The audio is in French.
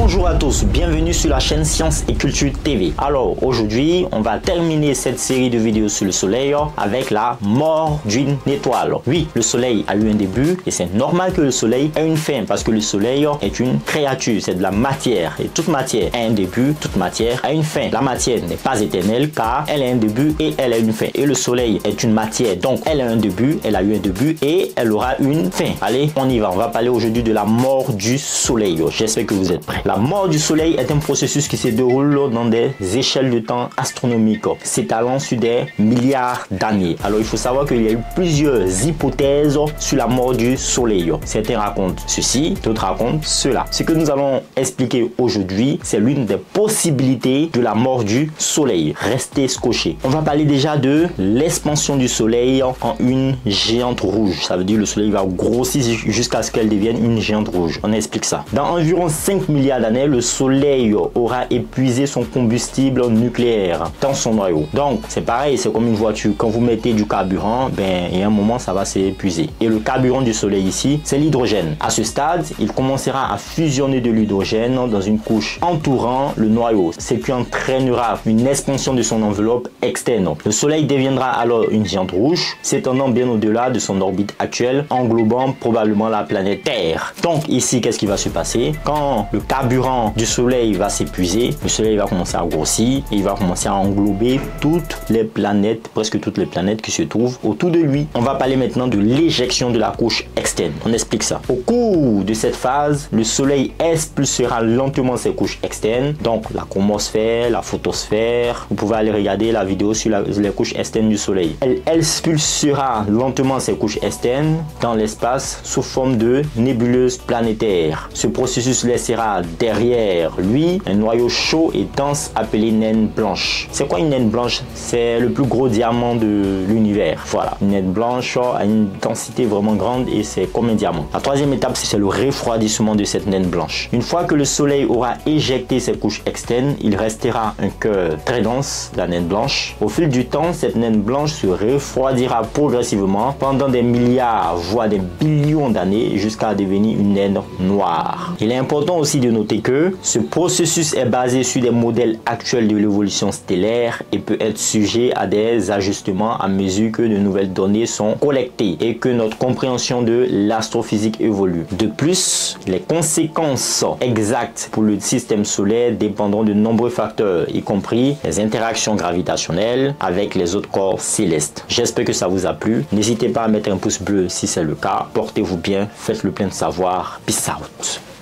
Bonjour à tous, bienvenue sur la chaîne Science et Culture TV. Alors aujourd'hui, on va terminer cette série de vidéos sur le soleil avec la mort d'une étoile. Oui, le soleil a eu un début et c'est normal que le soleil ait une fin parce que le soleil est une créature, c'est de la matière et toute matière a un début, toute matière a une fin. La matière n'est pas éternelle car elle a un début et elle a une fin. Et le soleil est une matière, donc elle a un début, elle a eu un début et elle aura une fin. Allez, on y va, on va parler aujourd'hui de la mort du soleil. J'espère que vous êtes prêts. La mort du soleil est un processus qui se déroule dans des échelles de temps astronomiques, s'étalant sur des milliards d'années. Alors il faut savoir qu'il y a eu plusieurs hypothèses sur la mort du soleil. Certains racontent ceci, d'autres racontent cela. Ce que nous allons expliquer aujourd'hui, c'est l'une des possibilités de la mort du soleil. Restez scotchés. On va parler déjà de l'expansion du soleil en une géante rouge. Ça veut dire que le soleil va grossir jusqu'à ce qu'elle devienne une géante rouge. On explique ça. Dans environ 5 milliards d'années, le soleil aura épuisé son combustible nucléaire dans son noyau. Donc c'est pareil, c'est comme une voiture. Quand vous mettez du carburant, il y a un moment ça va s'épuiser. Et le carburant du soleil ici, c'est l'hydrogène. À ce stade, il commencera à fusionner de l'hydrogène dans une couche entourant le noyau, ce qui entraînera une expansion de son enveloppe externe. Le soleil deviendra alors une géante rouge, s'étendant bien au-delà de son orbite actuelle, englobant probablement la planète Terre. Donc ici, qu'est-ce qui va se passer? Quand le carburant du soleil va s'épuiser, le soleil va commencer à grossir et il va commencer à englober toutes les planètes, presque toutes les planètes qui se trouvent autour de lui. On va parler maintenant de l'éjection de la couche externe. On explique ça. Au cours de cette phase, le soleil expulsera lentement ses couches externes, donc la chromosphère, la photosphère. Vous pouvez aller regarder la vidéo sur les couches externes du soleil. Elle expulsera lentement ses couches externes dans l'espace sous forme de nébuleuses planétaires. Ce processus laissera derrière lui un noyau chaud et dense appelé naine blanche. C'est quoi une naine blanche? C'est le plus gros diamant de l'univers. Voilà, une naine blanche a une densité vraiment grande et c'est comme un diamant. La troisième étape, c'est le refroidissement de cette naine blanche. Une fois que le soleil aura éjecté ses couches externes, il restera un cœur très dense, la naine blanche. Au fil du temps, cette naine blanche se refroidira progressivement pendant des milliards, voire des billions d'années jusqu'à devenir une naine noire. Il est important aussi de noter que ce processus est basé sur des modèles actuels de l'évolution stellaire et peut être sujet à des ajustements à mesure que de nouvelles données sont collectées et que notre compréhension de l'astrophysique évolue. De plus, les conséquences exactes pour le système solaire dépendront de nombreux facteurs, y compris les interactions gravitationnelles avec les autres corps célestes. J'espère que ça vous a plu. N'hésitez pas à mettre un pouce bleu si c'est le cas. Portez-vous bien, faites le plein de savoir. Peace out.